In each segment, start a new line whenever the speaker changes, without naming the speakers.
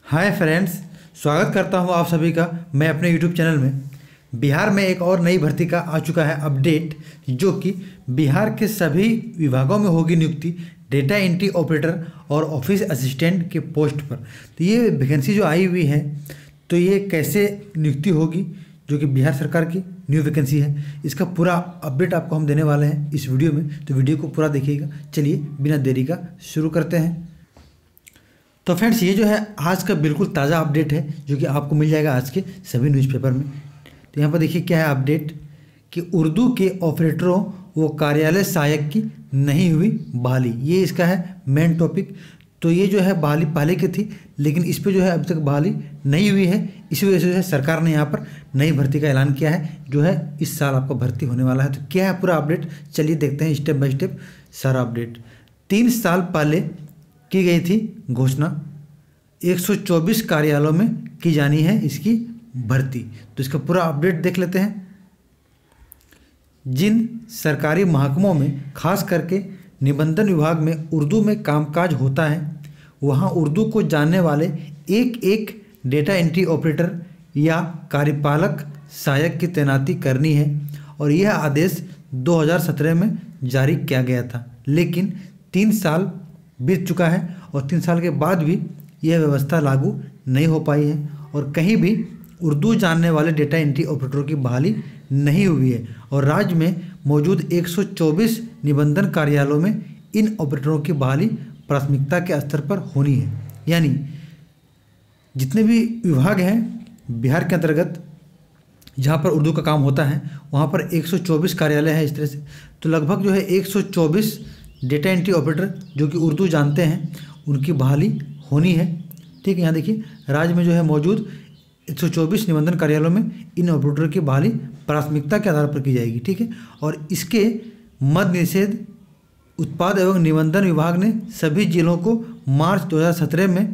Hi friends, स्वागत करता हूं आप सभी का मैं अपने यूट्यूब चैनल में। बिहार में एक और नई भर्ती का आ चुका है अपडेट, जो कि बिहार के सभी विभागों में होगी नियुक्ति डेटा एंट्री ऑपरेटर और ऑफिस असिस्टेंट के पोस्ट पर। तो ये वैकेंसी जो आई हुई है, तो ये कैसे नियुक्ति होगी, जो कि बिहार सरकार की न्यू वैकेंसी है, इसका पूरा अपडेट आपको हम देने वाले हैं इस वीडियो में। तो वीडियो को पूरा देखिएगा। चलिए बिना देरी का शुरू करते हैं। तो फ्रेंड्स, ये जो है आज का बिल्कुल ताज़ा अपडेट है, जो कि आपको मिल जाएगा आज के सभी न्यूज़पेपर में। तो यहाँ पर देखिए क्या है अपडेट कि उर्दू के ऑपरेटरों व कार्यालय सहायक की नहीं हुई बहाली। ये इसका है मेन टॉपिक। तो ये जो है बहाली पहले की थी, लेकिन इस पर जो है अभी तक बहाली नहीं हुई है। इसी वजह से जो है सरकार ने यहाँ पर नई भर्ती का ऐलान किया है, जो है इस साल आपका भर्ती होने वाला है। तो क्या है पूरा अपडेट, चलिए देखते हैं स्टेप बाय स्टेप सारा अपडेट। 3 साल पहले की गई थी घोषणा, 124 कार्यालयों में की जानी है इसकी भर्ती। तो इसका पूरा अपडेट देख लेते हैं। जिन सरकारी महकमों में खास करके निबंधन विभाग में उर्दू में कामकाज होता है, वहां उर्दू को जानने वाले एक एक डेटा एंट्री ऑपरेटर या कार्यपालक सहायक की तैनाती करनी है। और यह आदेश 2017 में जारी किया गया था, लेकिन 3 साल बीत चुका है और 3 साल के बाद भी यह व्यवस्था लागू नहीं हो पाई है और कहीं भी उर्दू जानने वाले डेटा एंट्री ऑपरेटरों की बहाली नहीं हुई है। और राज्य में मौजूद 124 निबंधन कार्यालयों में इन ऑपरेटरों की बहाली प्राथमिकता के स्तर पर होनी है। यानी जितने भी विभाग हैं बिहार के अंतर्गत जहाँ पर उर्दू का काम होता है, वहाँ पर 124 कार्यालय हैं इस तरह से। तो लगभग जो है 124 डेटा एंट्री ऑपरेटर जो कि उर्दू जानते हैं, उनकी बहाली होनी है। ठीक है, यहाँ देखिए राज्य में जो है मौजूद 124 निबंधन कार्यालयों में इन ऑपरेटर की बहाली प्राथमिकता के आधार पर की जाएगी। ठीक है, और इसके मद्य निषेध उत्पाद एवं निबंधन विभाग ने सभी जिलों को मार्च 2017 में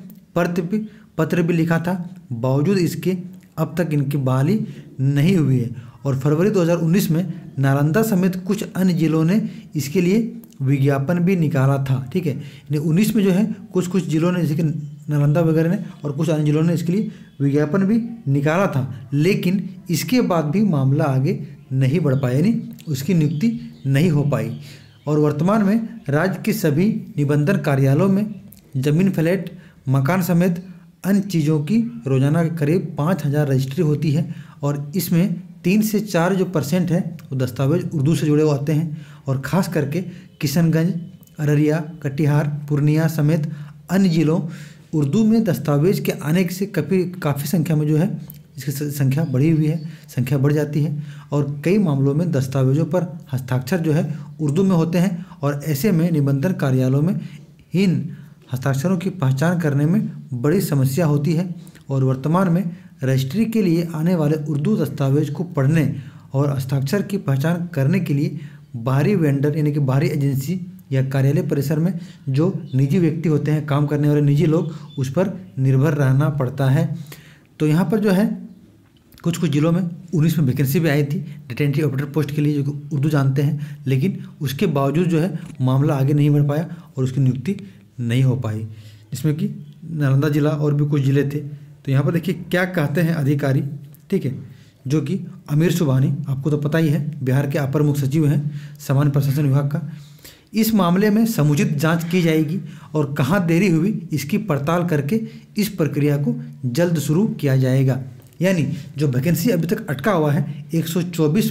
पत्र भी लिखा था। बावजूद इसके अब तक इनकी बहाली नहीं हुई है। और फरवरी 2019 में नालंदा समेत कुछ अन्य जिलों ने इसके लिए विज्ञापन भी निकाला था। ठीक है, यानी 19 में जो है कुछ जिलों ने, जैसे कि नालंदा वगैरह ने और कुछ अन्य जिलों ने इसके लिए विज्ञापन भी निकाला था, लेकिन इसके बाद भी मामला आगे नहीं बढ़ पाया, यानी उसकी नियुक्ति नहीं हो पाई। और वर्तमान में राज्य के सभी निबंधन कार्यालयों में जमीन, फ्लैट, मकान समेत अन्य चीज़ों की रोजाना करीब 5000 रजिस्ट्री होती है। और इसमें 3 से 4 जो % है वो दस्तावेज उर्दू से जुड़े हुए आते हैं। और ख़ास करके किशनगंज, अररिया, कटिहार, पूर्णिया समेत अन्य जिलों उर्दू में दस्तावेज के आने से काफ़ी संख्या में जो है इसकी संख्या बढ़ी हुई है, संख्या बढ़ जाती है। और कई मामलों में दस्तावेजों पर हस्ताक्षर जो है उर्दू में होते हैं। और ऐसे में निबंधन कार्यालयों में इन हस्ताक्षरों की पहचान करने में बड़ी समस्या होती है। और वर्तमान में रजिस्ट्री के लिए आने वाले उर्दू दस्तावेज को पढ़ने और हस्ताक्षर की पहचान करने के लिए बाहरी वेंडर, यानी कि बाहरी एजेंसी या कार्यालय परिसर में जो निजी व्यक्ति होते हैं, काम करने वाले निजी लोग, उस पर निर्भर रहना पड़ता है। तो यहाँ पर जो है कुछ जिलों में 19 में वैकेंसी भी आई थी डेटा एंट्री ऑपरेटर पोस्ट के लिए, जो कि उर्दू जानते हैं, लेकिन उसके बावजूद जो है मामला आगे नहीं बढ़ पाया और उसकी नियुक्ति नहीं हो पाई, जिसमें कि नालंदा जिला और भी कुछ ज़िले थे। तो यहाँ पर देखिए क्या कहते हैं अधिकारी। ठीक है, जो कि अमीर सुबहानी, आपको तो पता ही है, बिहार के अपर मुख्य सचिव हैं सामान्य प्रशासन विभाग का। इस मामले में समुचित जांच की जाएगी और कहाँ देरी हुई इसकी पड़ताल करके इस प्रक्रिया को जल्द शुरू किया जाएगा। यानी जो वैकेंसी अभी तक अटका हुआ है, 124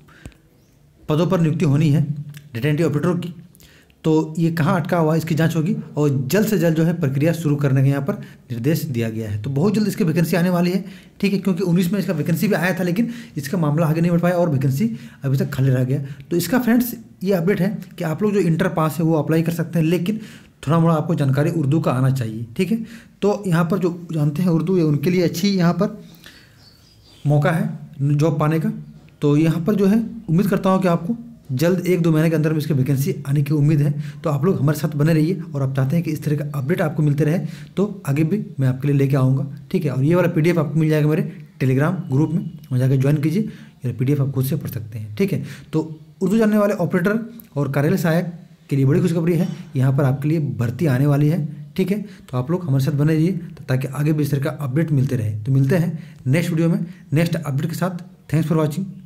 पदों पर नियुक्ति होनी है डेटा एंट्री ऑपरेटरों की, तो ये कहाँ अटका हुआ है इसकी जांच होगी और जल्द से जल्द जो है प्रक्रिया शुरू करने का यहाँ पर निर्देश दिया गया है। तो बहुत जल्द इसकी वैकेंसी आने वाली है। ठीक है, क्योंकि 19 में इसका वैकेंसी भी आया था, लेकिन इसका मामला आगे नहीं बढ़ पाया और वैकेंसी अभी तक खाली रह गया। तो इसका फ्रेंड्स ये अपडेट है कि आप लोग जो इंटर पास है वो अप्लाई कर सकते हैं, लेकिन थोड़ा मोड़ा आपको जानकारी उर्दू का आना चाहिए। ठीक है, तो यहाँ पर जो जानते हैं उर्दू, ये उनके लिए अच्छी यहाँ पर मौका है जॉब पाने का। तो यहाँ पर जो है उम्मीद करता हूँ कि आपको जल्द 1-2 महीने के अंदर में इसकी वैकेंसी आने की उम्मीद है। तो आप लोग हमारे साथ बने रहिए और आप चाहते हैं कि इस तरह का अपडेट आपको मिलते रहे, तो आगे भी मैं आपके लिए लेके आऊँगा। ठीक है, और ये वाला PDF आपको मिल जाएगा मेरे टेलीग्राम ग्रुप में, वहाँ जाकर ज्वाइन कीजिए। ये PDF आप खुद से पढ़ सकते हैं। ठीक है, तो उर्दू जानने वाले ऑपरेटर और कार्यालय सहायक के लिए बड़ी खुशखबरी है, यहाँ पर आपके लिए भर्ती आने वाली है। ठीक है, तो आप लोग हमारे साथ बने रहिए ताकि आगे भी इस तरह का अपडेट मिलते रहे। तो मिलते हैं नेक्स्ट वीडियो में नेक्स्ट अपडेट के साथ। Thanks for watching.